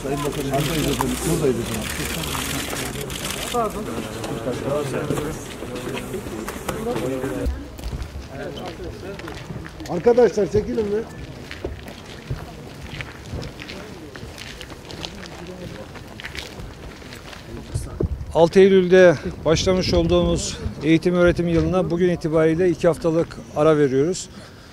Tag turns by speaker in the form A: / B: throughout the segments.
A: Sayın Bakanım, buradayız efendim. Buradayız efendim. Pardon.
B: Arkadaşlar çekilin mi?
C: ...6 Eylül'de başlamış olduğumuz eğitim öğretim yılına bugün itibariyle 2 haftalık ara veriyoruz.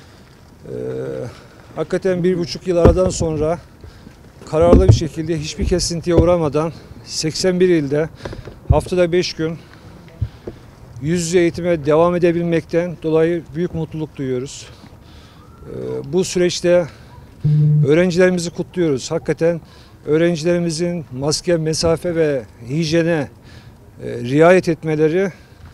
C: Hakikaten 1,5 yıl aradan sonra kararlı bir şekilde hiçbir kesintiye uğramadan 81 ilde haftada 5 gün yüz yüze eğitime devam edebilmekten dolayı büyük mutluluk duyuyoruz. Bu süreçte öğrencilerimizi kutluyoruz. Hakikaten öğrencilerimizin maske, mesafe ve hijyene riayet etmeleri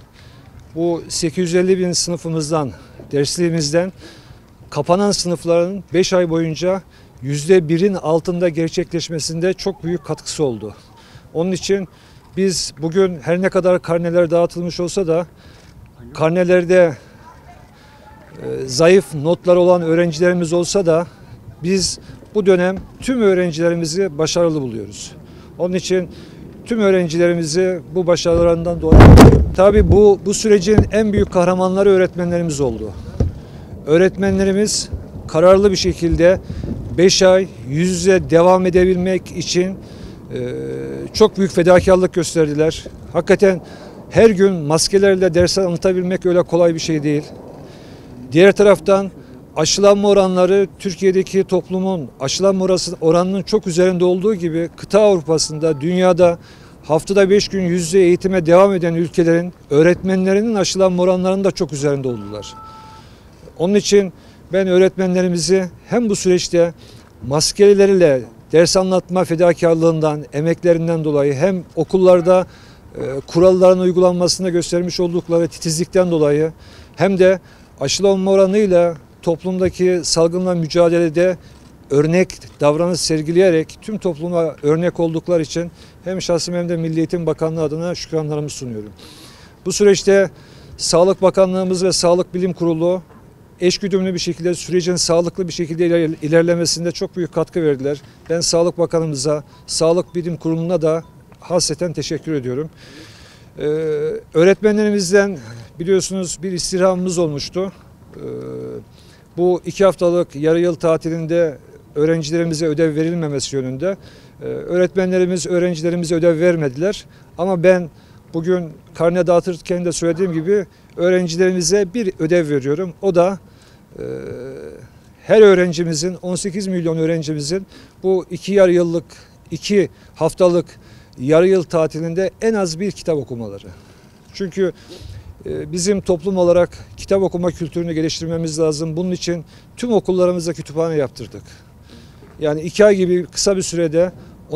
C: bu 850 bin sınıfımızdan, dersliğimizden kapanan sınıfların 5 ay boyunca %1'in altında gerçekleşmesinde çok büyük katkısı oldu. Onun için biz bugün her ne kadar karneler dağıtılmış olsa da karnelerde zayıf notlar olan öğrencilerimiz olsa da biz bu dönem tüm öğrencilerimizi başarılı buluyoruz. Onun için tüm öğrencilerimizi bu başarılarından dolayı tabii bu sürecin en büyük kahramanları öğretmenlerimiz oldu. Öğretmenlerimiz kararlı bir şekilde 5 ay yüz yüze devam edebilmek için çok büyük fedakarlık gösterdiler. Hakikaten her gün maskelerle ders anlatabilmek öyle kolay bir şey değil. Diğer taraftan aşılanma oranları Türkiye'deki toplumun aşılanma oranının çok üzerinde olduğu gibi kıta Avrupa'sında, dünyada haftada 5 gün yüz yüze eğitime devam eden ülkelerin öğretmenlerinin aşılanma oranlarının da çok üzerinde oldular. Onun için ben öğretmenlerimizi hem bu süreçte maskeleriyle ders anlatma fedakarlığından, emeklerinden dolayı hem okullarda kuralların uygulanmasında göstermiş oldukları titizlikten dolayı hem de aşılanma oranıyla toplumdaki salgınla mücadelede örnek davranış sergileyerek tüm topluma örnek oldukları için hem şahsım hem de Milli Eğitim Bakanlığı adına şükranlarımı sunuyorum. Bu süreçte Sağlık Bakanlığımız ve Sağlık Bilim Kurulu eşgüdümlü bir şekilde sürecin sağlıklı bir şekilde ilerlemesinde çok büyük katkı verdiler. Ben Sağlık Bakanımıza, Sağlık Bilim Kurulu'na da hasreten teşekkür ediyorum. Öğretmenlerimizden biliyorsunuz bir istirhamımız olmuştu. Bu 2 haftalık yarı yıl tatilinde öğrencilerimize ödev verilmemesi yönünde öğretmenlerimiz öğrencilerimize ödev vermediler. Ama ben bugün karne dağıtırken de söylediğim gibi öğrencilerimize bir ödev veriyorum. O da her öğrencimizin 18 milyon öğrencimizin bu 2 haftalık yarı yıl tatilinde en az bir kitap okumaları. Çünkü bizim toplum olarak kitap okuma kültürünü geliştirmemiz lazım. Bunun için tüm okullarımızda kütüphane yaptırdık. Yani 2 ay gibi kısa bir sürede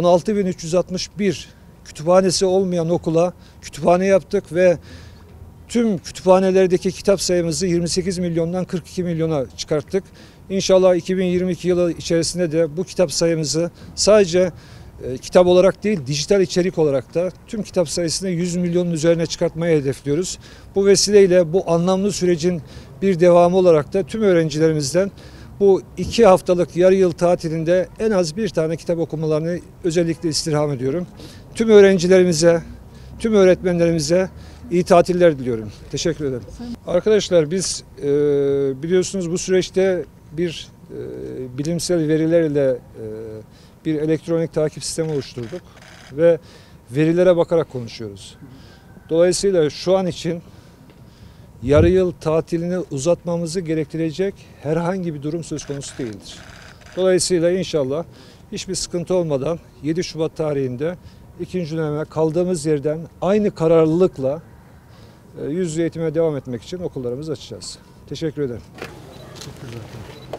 C: 16.361 kütüphanesi olmayan okula kütüphane yaptık ve tüm kütüphanelerdeki kitap sayımızı 28 milyondan 42 milyona çıkarttık. İnşallah 2022 yılı içerisinde de bu kitap sayımızı sadece kitap olarak değil, dijital içerik olarak da tüm kitap sayısını 100 milyonun üzerine çıkartmayı hedefliyoruz. Bu vesileyle bu anlamlı sürecin bir devamı olarak da tüm öğrencilerimizden bu 2 haftalık yarı yıl tatilinde en az bir tane kitap okumalarını özellikle istirham ediyorum. Tüm öğrencilerimize, tüm öğretmenlerimize iyi tatiller diliyorum. Teşekkür ederim. Arkadaşlar biz biliyorsunuz bu süreçte bir bilimsel verilerle bir elektronik takip sistemi oluşturduk ve verilere bakarak konuşuyoruz. Dolayısıyla şu an için yarı yıl tatilini uzatmamızı gerektirecek herhangi bir durum söz konusu değildir. Dolayısıyla inşallah hiçbir sıkıntı olmadan 7 Şubat tarihinde 2. döneme kaldığımız yerden aynı kararlılıkla yüz yüze eğitime devam etmek için okullarımızı açacağız. Teşekkür ederim. Çok güzel.